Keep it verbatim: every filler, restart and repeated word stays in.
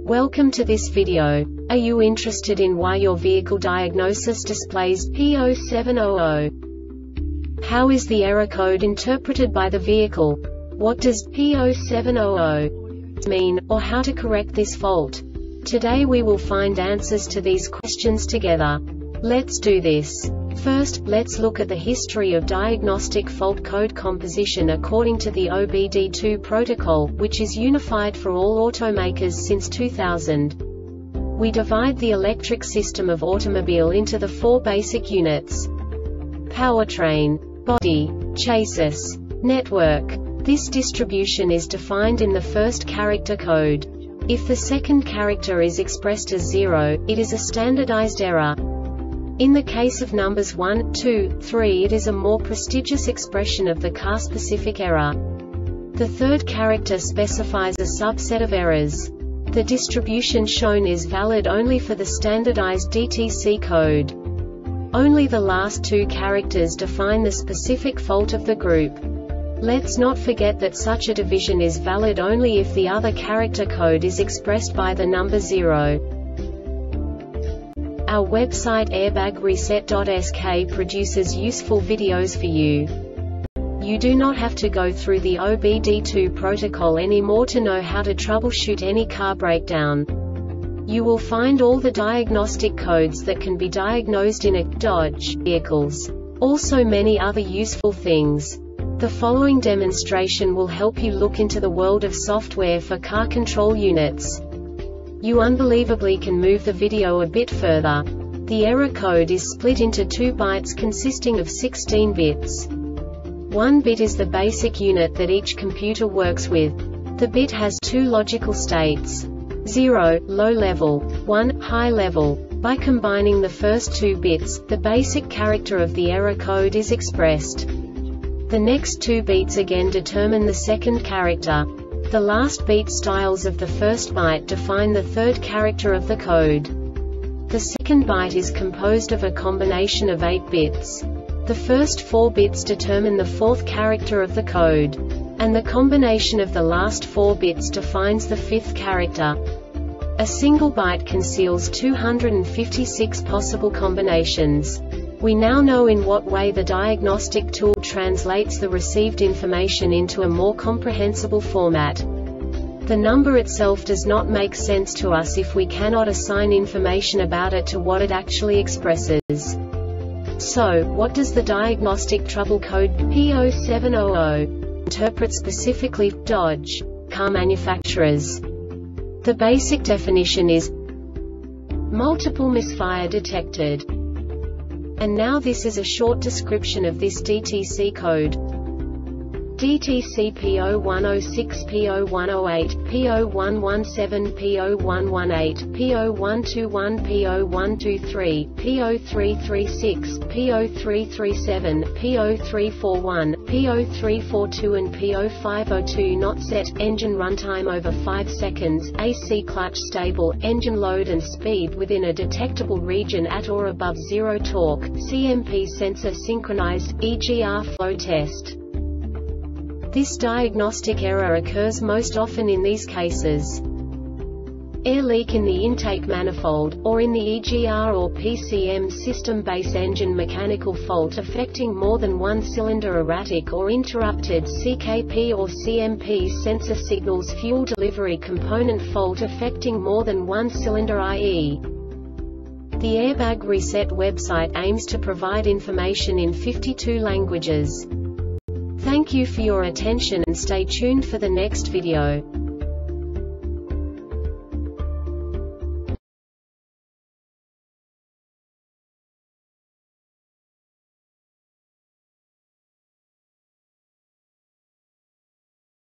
Welcome to this video. Are you interested in why your vehicle diagnosis displays P zero seven zero zero? How is the error code interpreted by the vehicle? What does P zero seven zero zero mean, or how to correct this fault? Today we will find answers to these questions together. Let's do this. First, let's look at the history of diagnostic fault code composition according to the O B D two protocol, which is unified for all automakers since two thousand. We divide the electric system of automobile into the four basic units: powertrain, body, chassis, network. This distribution is defined in the first character code. If the second character is expressed as zero, it is a standardized error. In the case of numbers one, two, three, it is a more prestigious expression of the car-specific error. The third character specifies a subset of errors. The distribution shown is valid only for the standardized D T C code. Only the last two characters define the specific fault of the group. Let's not forget that such a division is valid only if the other character code is expressed by the number zero. Our website airbag reset dot S K produces useful videos for you. You do not have to go through the O B D two protocol anymore to know how to troubleshoot any car breakdown. You will find all the diagnostic codes that can be diagnosed in a Dodge vehicles. Also many other useful things. The following demonstration will help you look into the world of software for car control units. You unbelievably can move the video a bit further. The error code is split into two bytes consisting of sixteen bits. One bit is the basic unit that each computer works with. The bit has two logical states: zero, low level, one, high level. By combining the first two bits, the basic character of the error code is expressed. The next two beats again determine the second character. The last beat styles of the first byte define the third character of the code. The second byte is composed of a combination of eight bits. The first four bits determine the fourth character of the code. And the combination of the last four bits defines the fifth character. A single byte conceals two hundred fifty-six possible combinations. We now know in what way the diagnostic tool translates the received information into a more comprehensible format. The number itself does not make sense to us if we cannot assign information about it to what it actually expresses. So, what does the diagnostic trouble code P zero seven zero zero interpret specifically for Dodge car manufacturers? The basic definition is multiple misfire detected. And now this is a short description of this D T C code. D T C P zero one zero six, P zero one zero eight, P zero one one seven, P zero one one eight, P zero one two one, P zero one two three, P zero three three six, P zero three three seven, P zero three four one, P zero three four two and P zero five zero two. Not set, engine runtime over five seconds, A C clutch stable, engine load and speed within a detectable region at or above zero torque, C M P sensor synchronized, E G R flow test. This diagnostic error occurs most often in these cases: air leak in the intake manifold, or in the E G R or P C M system. Base engine mechanical fault affecting more than one cylinder. Erratic or interrupted C K P or C M P sensor signals. Fuel delivery component fault affecting more than one cylinder, that is. The Airbag Reset website aims to provide information in fifty-two languages. Thank you for your attention and stay tuned for the next video.